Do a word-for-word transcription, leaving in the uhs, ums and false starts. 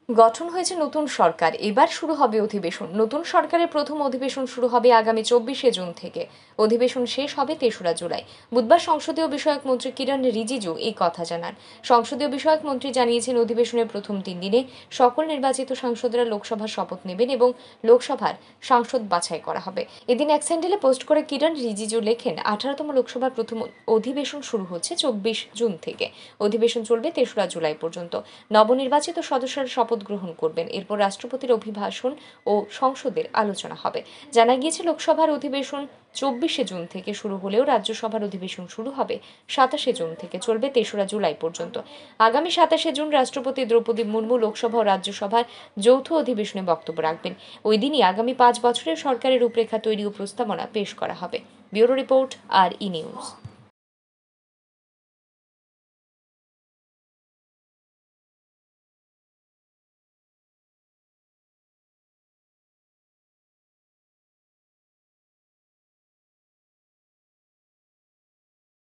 গঠন হয়েছে নতুন সরকার, এবার শুরু হবে অধিবেশন। নতুন সরকারের প্রথম অধিবেশন শুরু হবে আগামী চব্বিশে জুন থেকে। অধিবেশন শেষ হবে তেসরা জুলাই। বুধবার সংসদীয় বিষয়ক মন্ত্রী কিরণ রিজিজু এই কথা জানান। সংসদীয় বিষয়ক মন্ত্রী জানিয়েছেন, অধিবেশনের প্রথম তিন দিনে সকল নির্বাচিত সাংসদরা লোকসভার শপথ নেবেন এবং লোকসভার সাংসদ বাছাই করা হবে। এদিন এক স্যান্ডেলে পোস্ট করে কিরণ রিজিজু লেখেন, আঠারোতম লোকসভার প্রথম অধিবেশন শুরু হচ্ছে চব্বিশ জুন থেকে। অধিবেশন চলবে তেসরা জুলাই পর্যন্ত। নবনির্বাচিত সদস্যরা শপথ গ্রহণ করবেন। এরপর রাষ্ট্রপতির অভিভাষণ ও সংসদের আলোচনা হবে। জানা গিয়েছে, লোকসভার অধিবেশন চব্বিশে জুন থেকে শুরু হলেও রাজ্যসভার অধিবেশন শুরু হবে সাতাশে জুন থেকে, চলবে তেসরা জুলাই পর্যন্ত। আগামী সাতাশে জুন রাষ্ট্রপতি দ্রৌপদী মুর্মু লোকসভা ও রাজ্যসভার যৌথ অধিবেশনে বক্তব্য রাখবেন। ওই দিনই আগামী পাঁচ বছরের সরকারের রূপরেখা তৈরি ও প্রস্তাবনা পেশ করা হবে। Bureau report, R E news.